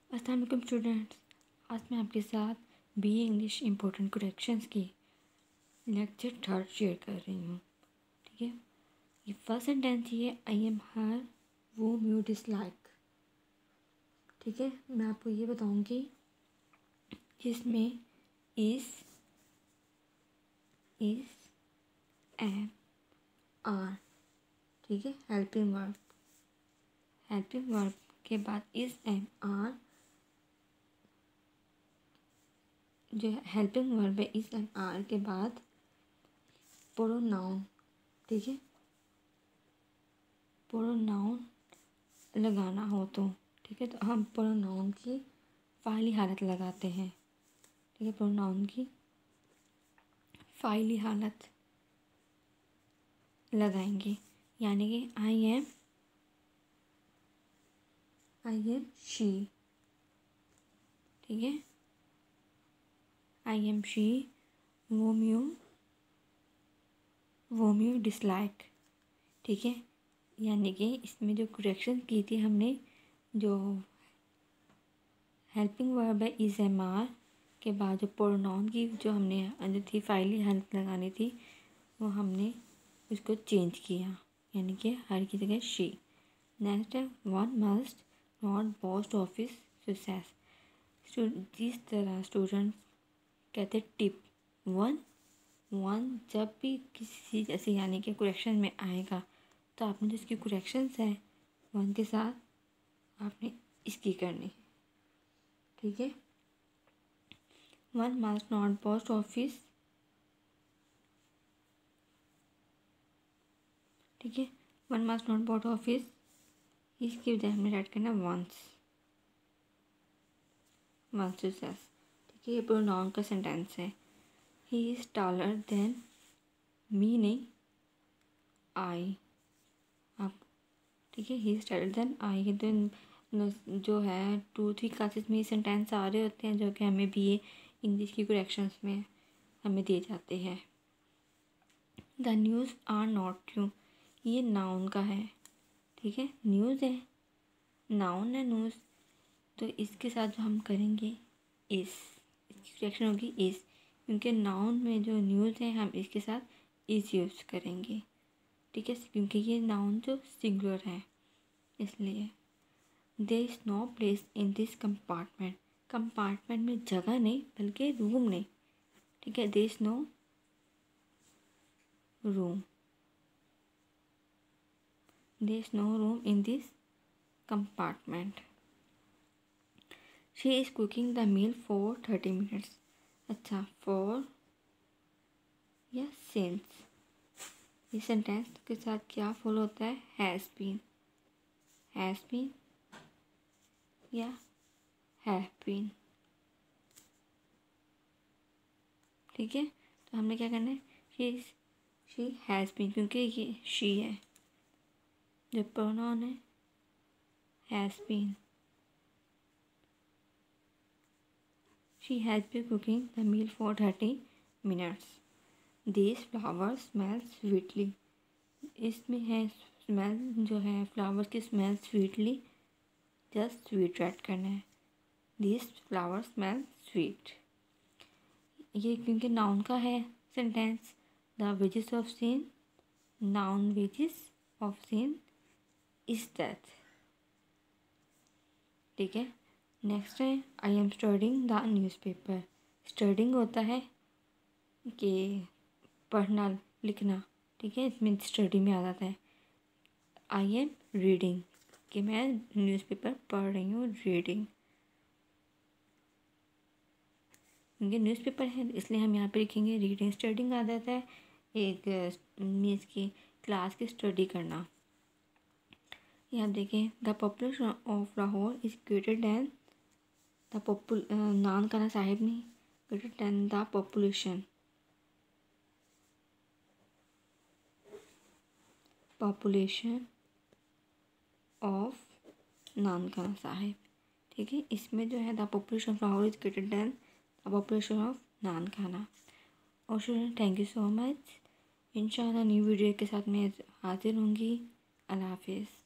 अस्सलाम वालेकुम स्टूडेंट्स, आज मैं आपके साथ बीए इंग्लिश इम्पोर्टेंट करेक्शंस की लेक्चर 3 शेयर कर रही हूँ। ठीक है, ये फर्स्ट सेंटेंस ये I am her whom you dislike. ठीक है, मैं आपको ये बताऊँगी जिसमें इस एम आर, ठीक है, हेल्पिंग वर्ब के बाद इस एम आर जो हेल्पिंग वर्ब है इस एम आर के बाद प्रोनाउन, ठीक है, प्रोनाउन लगाना हो तो ठीक है, तो हम प्रोनाउन की फ़ाइली हालत लगाते हैं। ठीक है, प्रोनाउन की फ़ाइली हालत लगाएंगे, यानी कि आई एम शी। ठीक है, I am she whom you dislike. ठीक है, यानी कि इसमें जो करेक्शन की थी हमने, जो हेल्पिंग वर्ब है इज एम आर के बाद जो प्रोनाउन की जो हमने जो थी फ़ाइली हालत लगानी थी वो हमने उसको चेंज किया, यानी कि हर की जगह शी। नेक्स्ट है one must not post office success. जिस तरह स्टूडेंट कहते टिप वन जब भी किसी चीज़ ऐसे यानी कि करेक्शन में आएगा तो आपने जो इसकी करेक्शंस है वन के साथ आपने इसकी करनी। ठीक है, one must not post office. ठीक है, one must not post office, इसकी बजाय हमने राइट करना वंस सक्सेस। ठीक है, ये प्रोनाउन का सेंटेंस है। He is taller than me, नहीं आई। आप ठीक है, he is taller than I. तो जो है 2-3 क्लासेस में ये सेंटेंस आ रहे होते हैं जो कि हमें बीए इंग्लिश की करेक्शंस में हमें दिए जाते हैं। The news are not true, ये नाउन का है। ठीक है, न्यूज़ है, नाउन है न्यूज़, तो इसके साथ जो हम करेंगे इसकी करेक्शन होगी इस, क्योंकि नाउन में जो न्यूज़ है हम इसके साथ इस यूज़ करेंगे। ठीक है, क्योंकि ये नाउन जो सिंगुलर है इसलिए। There is no place in this compartment, compartment में जगह नहीं बल्कि रूम नहीं। ठीक है, there is no room, there is no room in this compartment. She is cooking the meal for 30 minutes. अच्छा, फॉर या सिंस, इस सेंटेंस के साथ क्या फॉलो होता है, हैज़ बीन या हैव बीन। ठीक है, तो हमने क्या करना है, शी हैज़ बीन, क्योंकि ये शी है, जो प्रोनाउन है has been. She has been cooking the meal for 30 minutes. This flower smell sweetly, इसमें है स्मेल जो है फ्लावर की smell sweetly, just sweet add करना है। दिस फ्लावर स्मेल स्वीट, ये क्योंकि नाउन का है sentence. The wages of sin, noun wages of sin is that. ठीक है, नेक्स्ट है I am studying the newspaper. Studying होता है कि पढ़ना लिखना, ठीक है, इसमें स्टडी में आ जाता है। आई एम रीडिंग, कि मैं न्यूज़पेपर पढ़ रही हूँ, रीडिंग, क्योंकि न्यूज़पेपर है इसलिए हम यहाँ पे लिखेंगे रीडिंग। स्टडिंग आ जाता है एक मीन्स की क्लास की स्टडी करना। यहाँ देखें, the population of Lahore is greater than the Nankana Sahib नहीं, greater than the population of Nankana Sahib. ठीक है, इसमें जो है the population of Lahore is greater than the population of Nankana. और student thank you so much. इंशाल्लाह न्यू वीडियो के साथ मैं हाजिर होंगी। अल्लाह हाफिज़।